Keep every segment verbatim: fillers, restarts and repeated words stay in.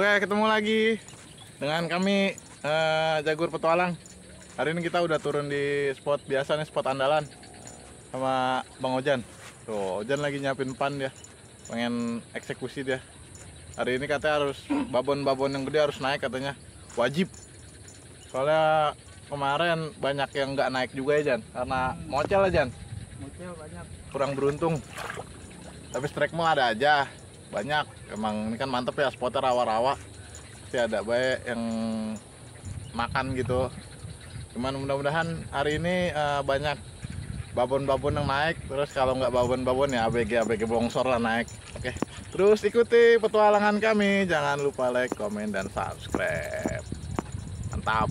Oke, ketemu lagi dengan kami uh, Jagur Petualang. Hari ini kita udah turun di spot biasa nih, spot andalan sama Bang Ojan. Tuh, Ojan lagi nyiapin pan dia, pengen eksekusi dia. Hari ini katanya harus babon-babon yang gede harus naik katanya, wajib. Soalnya kemarin banyak yang nggak naik juga ya Jan, karena mocel ya Jan. Mocel banyak. Kurang beruntung. Tapi strike mah ada aja, banyak. Emang ini kan mantep ya, spotnya rawa-rawa. Pasti ada baik yang makan gitu. Cuman mudah-mudahan hari ini uh, banyak babon-babon yang naik. Terus kalau nggak babon-babon ya A B G A B G bongsor lah naik. Oke. Terus ikuti petualangan kami. Jangan lupa like, komen, dan subscribe. Mantap.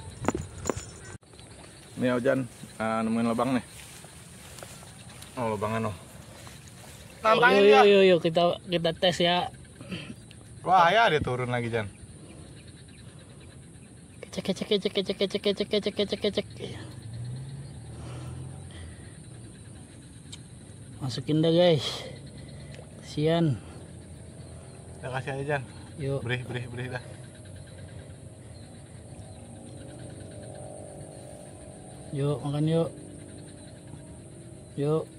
Ini Ojan uh, nemuin lubang nih. Oh, lubangan oh. Tantangin yuk, ya. yuk, yuk, kita kita tes ya. Wah ya dia turun lagi Jan. Kecek kecek kecek kecek kecek kecek kecek kecek kecek. Masukin dah guys. Kasian. Udah kasih aja Jan. Yuk. Beri beri beri dah. Yuk makan yuk. Yuk.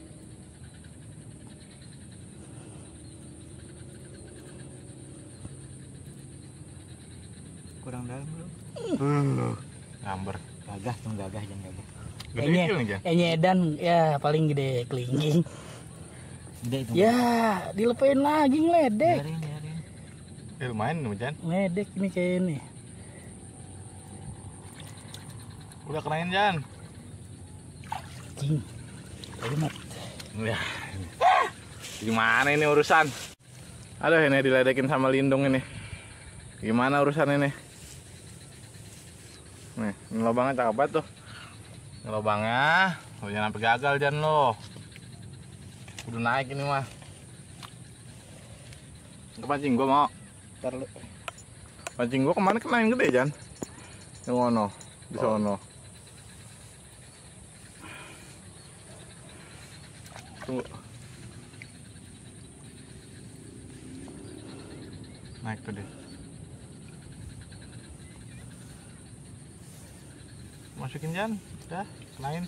Kurang dalam belum? Uh, ngamber. Gagah tuh, gagah jangan gagah. Gede Enye, kecil nih Jan. enyedan ya paling gede kelingking. Gede itu. Ya, dilepain lagi ngeledek. Biarin, biarin. Eh, lumayan nih Jan. Ngeledek ini kayak ini. Udah kenain Jan. Cing. Enak. Ya. Gimana ini urusan? Aduh ini diledekin sama lindung ini. Gimana urusan ini? Nih, ini lubangnya cakep banget tuh. Ini lubangnya, lo jangan sampai gagal Jan lo. Udah naik ini mah. Kepancing gua mau. Ntar lu. Pancing gua kemana kena yang gede Jan? Yang mana? Di sono. Tunggu. Naik tuh deh. Masukin Jan, udah, lain.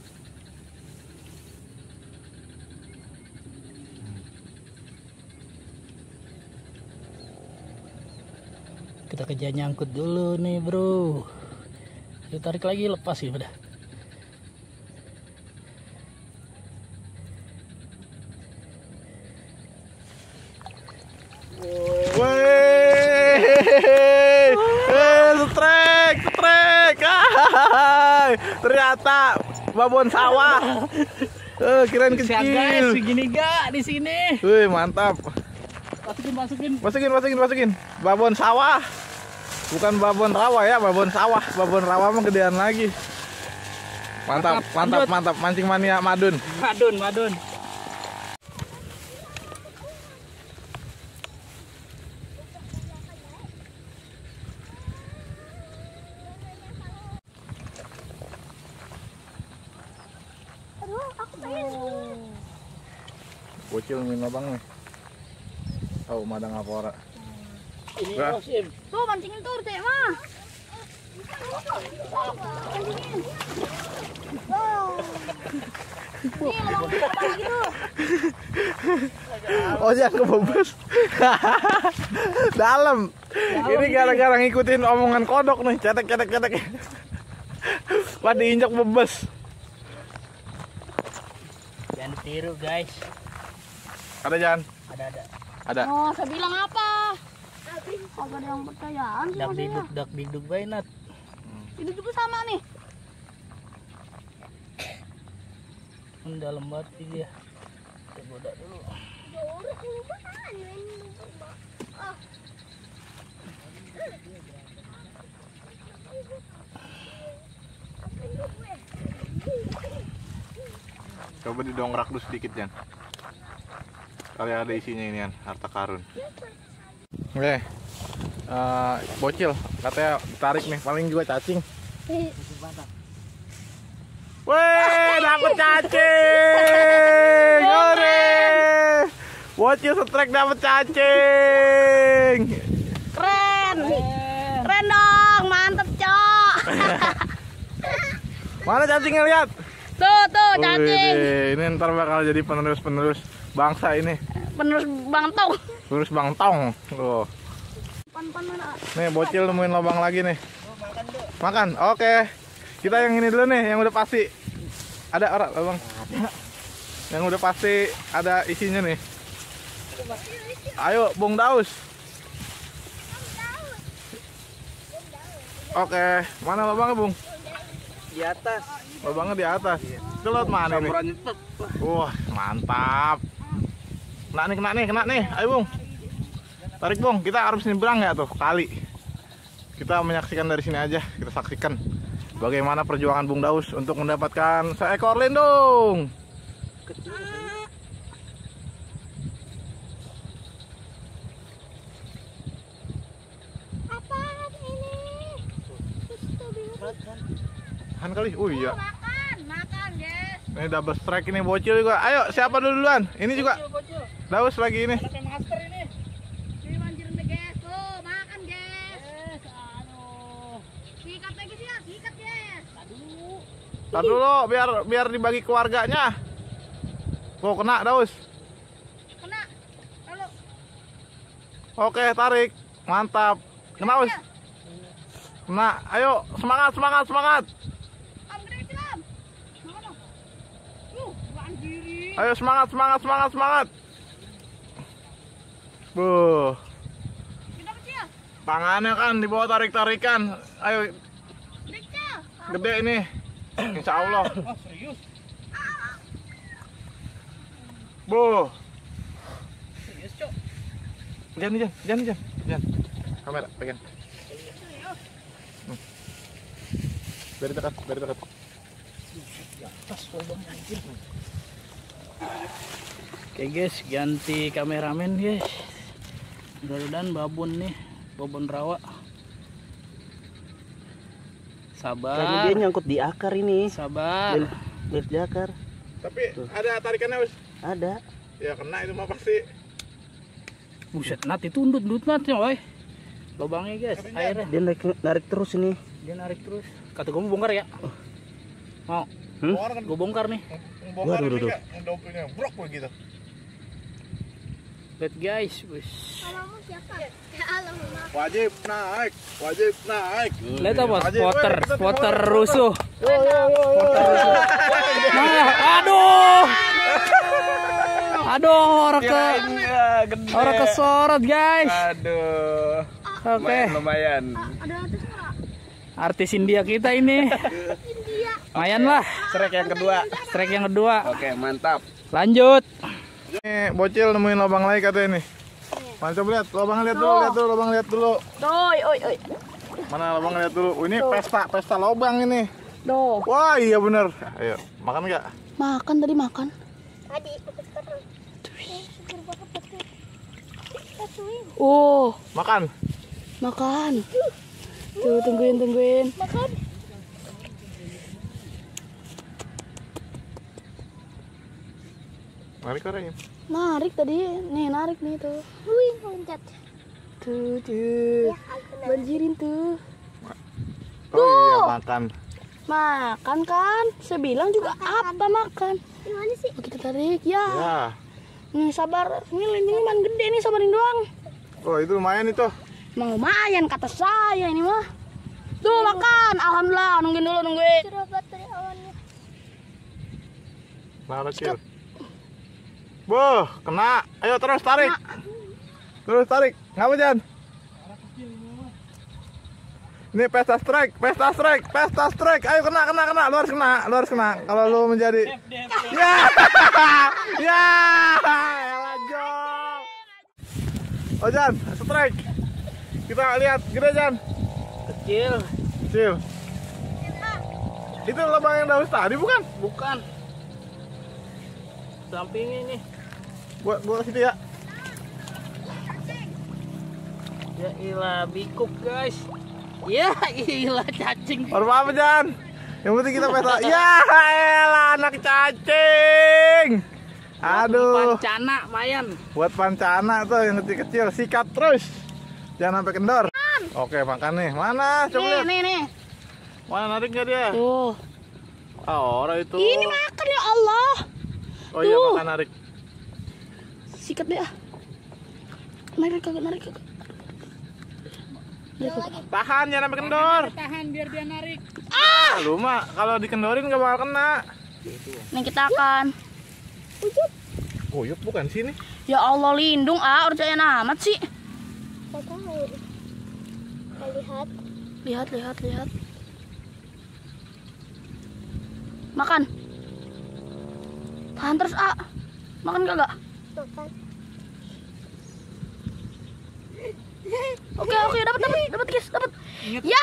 Kita kerja nyangkut dulu nih bro. Kita tarik lagi, lepas ya udah. Woi, eh, setrek, setrek, ternyata babon sawah. Eh, kirain Siap guys, kecil. segini gak di sini? Wih, mantap. Masukin, masukin. Masukin, masukin, masukin. Babon sawah. Bukan babon rawa ya, babon sawah. Babon rawa mah gedean lagi. Mantap, mantap, mantap. Mancing mania Madun. Madun, madun. Bocil main lubang nih. Tahu madang apa ora? Ini Wah. musim. Tuh mancingin tuh teh mah. Mancingin. Oh. Nih lubang lagi tuh. Oh jangan kebebas. Dalam. Ini gara-gara ngikutin omongan kodok nih, cetek cetek cetek. Wah diinjak bebas. Jangan tiru guys. Ada Jan? Ada ada. Ada. Oh, saya bilang apa? Kagak ada yang percayaan sih Dak sama saya. diduk, dak diduk bainat. Itu juga sama nih. Ini dalam banget dia. Kita goda dulu. Coba didongkrak dulu sedikit Jan. Kali ada isinya ini kan, harta karun. Oke, uh, bocil katanya ditarik nih, paling juga cacing. Weh, dapet cacing! Hore! Bocil setrek dapet cacing! Keren. Keren dong, mantep cok. Mana cacingnya, lihat? Tuh tuh cacing. Wih, ini ntar bakal jadi penerus-penerus bangsa ini. Penerus bangtong. Penerus bangtong. Tuh. Pan-pan mana? Nih bocil nemuin lubang lagi nih. Makan. Oke. Kita yang ini dulu nih, yang udah pasti. Ada orang lubang. Yang udah pasti ada isinya nih. Ayo, Bung Daus. Oke, mana lubangnya, Bung? Di atas. Lubangnya di atas. Itu laut mana nih? Wah, mantap. Kena nih, kena nih, kena nih. Ayo, Bung. Tarik, Bung. Kita harus nyebrang ya tuh, kali. Kita menyaksikan dari sini aja. Kita saksikan bagaimana perjuangan Bung Daus untuk mendapatkan seekor lindung. Han kali. Oh iya. Makan, makan, guys. Ini double strike ini bocil juga. Ayo, siapa dulu duluan? Ini juga. Daus lagi ini. Ini manjirin deh, guys. Tuh, makan, guys. Yes, aduh. Sikat lagi sih ya, sikat, guys. Aduh. Tar dulu biar biar dibagi keluarganya. Tuh kena Daus. Kena. Lalu. Oke, tarik. Mantap. Kena, Daus. Kena. Ayo, semangat, semangat, semangat. Am gede silam. Makan dong. Uh, manjirin. Ayo semangat, semangat, semangat, semangat. Buh. Kita kecil. Tangannya kan di bawah tarik-tarikan. Ayo, Kecil. gede ini. Insya Allah. Oh, serius? Buh. Serius, Cok. Jangan, jangan, jangan, jangan. Jangan. Kamera, pegang. Hmm. Dari dekat, dari dekat. Oke guys, ganti kameramen guys. Mudah-mudahan babon nih, babon rawa. Sabar. Kayaknya dia nyangkut di akar ini. Sabar. Lihat di akar. Tapi ada tarikannya, Us. Ada. Ya kena itu mah pasti. Buset, nat itu undut-undut natnya, woy. Lubangnya guys, airnya. Dia narik, narik terus ini. Dia narik terus. Kata gue mau bongkar ya. Mau. Hmm? Orang kan Gue bongkar nih. bongkar Waduh, ini waduh. enggak, ngedopingnya brok begitu. Lihat guys, wis. Alamu siapa? Alamu. Wajib naik, wajib naik. Lihat apa? Wajib, Spotter, woy, kita spotter tinggal- rusuh. Yo yo yo. Nah, aduh. Aduh, orang ke orang kesorot guys. Aduh. Oke. Lumayan. Ada artis nggak? Artis India kita ini. India. Lumayan lah. Strike yang kedua. Strike yang kedua. Oke, mantap. Lanjut. Ini bocil nemuin lubang lagi katanya nih. Mana coba lihat, lubangnya lihat dulu, lihat dulu, lubang lihat dulu. Oi, oi, oi. Mana lubang lihat dulu. Oh, ini pesta, pesta lubang ini. Doh. Wah iya bener. Ayo makan nggak? Makan tadi makan. Tadi. Oh, Makan. makan. Tuh, tungguin, tungguin. Makan. Narik orangnya. Narik tadi. Nih, narik nih tuh. Wih, loncat. Tuh, tuh. Banjirin tuh. Oh iya makan. Makan kan? Saya bilang juga apa makan? Gimana sih? Oh, kita tarik ya. Ya. Nih sabar. Ini lintingan gede nih, sabarin doang. Oh itu lumayan itu. Emang lumayan kata saya ini mah. Tuh makan. Alhamdulillah. Nungguin dulu, nungguin. Nah kecil. Boh, kena. Ayo terus tarik. Terus tarik. Ngapa Jan? Ini pesta strike, pesta strike, pesta strike. Ayo kena, kena, kena. Lu harus kena, lu harus kena. Kalau lu menjadi. Ya, ya, elah jong. Oh Jan, strike. Kita lihat, gede Jan. Kecil. Kecil. Itu lubang yang Daus tadi bukan? Bukan. Sampingnya ini. Buat buat situ ya. Ya ilah bikuk guys. Ya ilah cacing. Baru apa Jan? Yang penting kita pesta. Ya elah anak cacing. Aduh. Pancana mayan. Buat pancana tuh yang kecil-kecil sikat terus. Jangan sampai kendor. Oke, makan nih. Mana? Coba Nih, lihat. nih, nih. Mana narik nggak dia? Tuh. Ah, orang itu. Ini makan ya Allah. Oh iya, Tuh. makan narik. Sikat deh ah. Narik kagak, narik kagak. Tahan, jangan sampai kendor. Tahan biar dia narik. Ah, lu mah kalau dikendorin nggak bakal kena. Nih kita akan. Guyup bukan sini. Ya Allah lindung ah, percaya amat sih. Kau tahu? Kau lihat? Lihat, lihat, lihat. Makan. Tahan terus ah. Makan kagak? Makan. Oke, oke, dapat, dapat, dapat guys, dapat. Ya. Ya.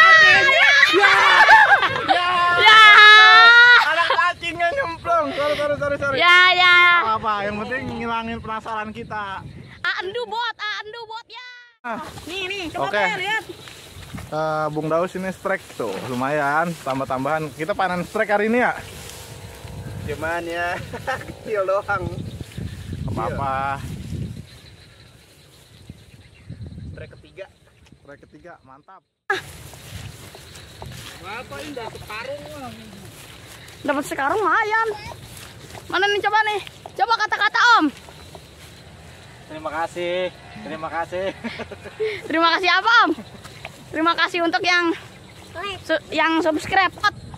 Ya, Ya. anak cacingnya nyemplung. Sorry, sorry, sorry, sorry. Ya, ya. Apa, apa? Yang penting ngilangin penasaran kita. Ah, andu bot, ah, andu bot ya. Nih, nih, coba Oke. okay. lihat. Eh, Bung Daus ini strike tuh, lumayan. Tambah-tambahan. Kita panen strike hari ini ya. Cuman ya kecil doang. Apa-apa. Trek ketiga. Strike ketiga, mantap. Apa ini udah sekarung lah. Dapat sekarang lumayan. Mana nih coba nih? Coba kata-kata Om. Terima kasih. Terima kasih. Terima kasih apa Om? Terima kasih untuk yang su- yang subscribe.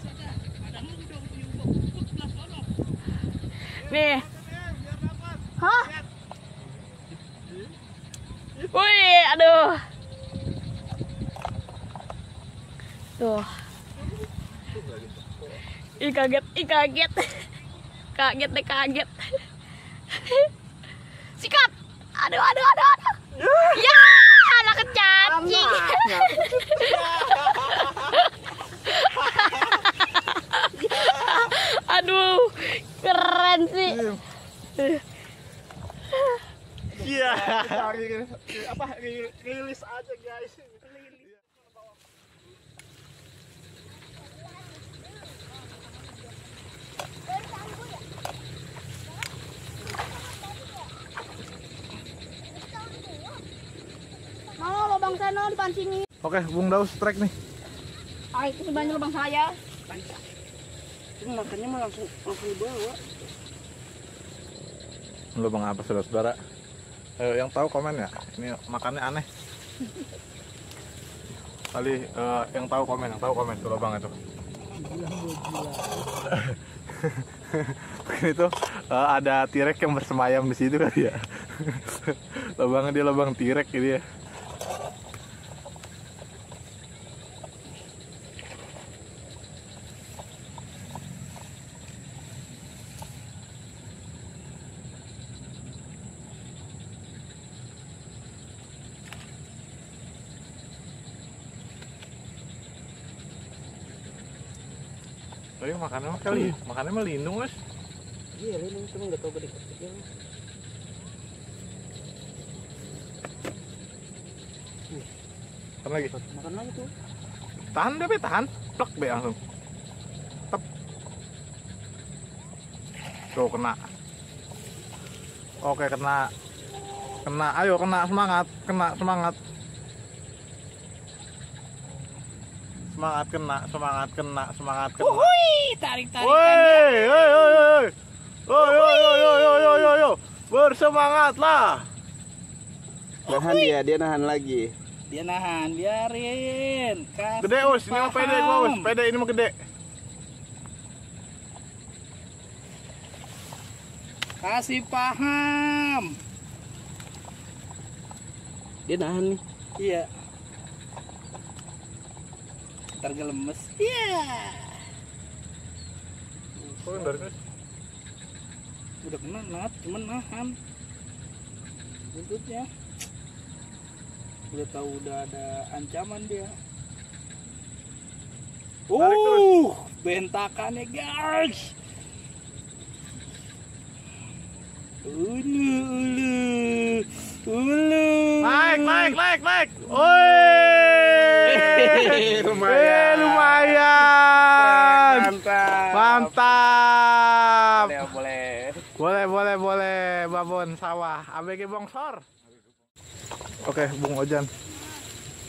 Nih. Hah? Wih, aduh. Tuh. Ih kaget, ih kaget. Kaget deh kaget. Sikat. Aduh, aduh, aduh, aduh. Ya, anak cacing. Aduh, keren sih. Iya. Apa rilis aja guys. Mau lubang sana dipancingin. Oke, Bung Daus strike nih. Ah, itu sebenarnya lubang saya. Ini makannya mah langsung langsung dibawa. Lubang apa saudara-saudara? Ayo yang tahu komen ya. Ini makannya aneh. Kali eh, yang tahu komen, yang tahu komen tuh lubang itu. Mungkin itu eh, ada tirek yang bersemayam di situ kali ya. Lubangnya dia lubang tirek gitu ya. Tapi makannya mah kali, makannya mah lindung guys. Iya, ini cuma nggak tahu gede kecilnya. Tahan lagi. Makan lagi tuh. Tahan deh, be, tahan. Plek be langsung. Tep. Tuh kena. Oke kena. Kena, ayo kena semangat, kena semangat. Semangat kena, semangat kena, semangat kena. Wih, tarik-tarikan. Woi, woi, woi, woi. Woi, woi, woi, woi, woi, woi, woi, woi. Bersemangatlah. Nahan dia, dia nahan lagi. Dia nahan, biarin. Kasih Gede us, ini mah pede gua us, paham. pede ini mah gede. Kasih paham. Dia nahan nih. Iya. Ntar gelemes. Iya. Kok yang dari ini? Udah kena nat, cuman nahan. Buntutnya. Udah tahu udah ada ancaman dia. Tarik terus. Uh, bentakannya guys. Ulu, ulu, ulu. Naik, naik, naik, naik. Woi. Lumayan. Eh, lumayan. Mantap. Mantap. Boleh, boleh. Boleh, boleh, boleh. Babon sawah. A B G bongsor. Oke, Bung Ojan.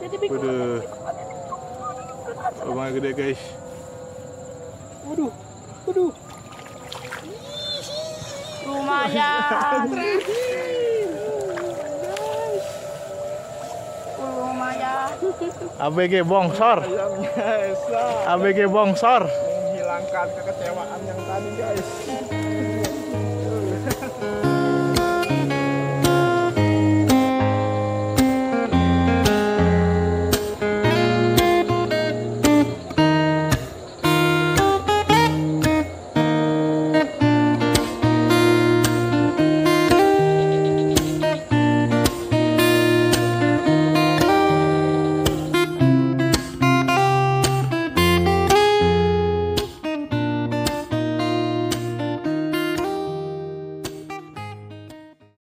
Waduh. Lumayan gede guys. Waduh, waduh. Lumayan. Lumayan. A B G bongsor. Ayamnya Esa A B G bongsor. menghilangkan kekecewaan yang tadi guys.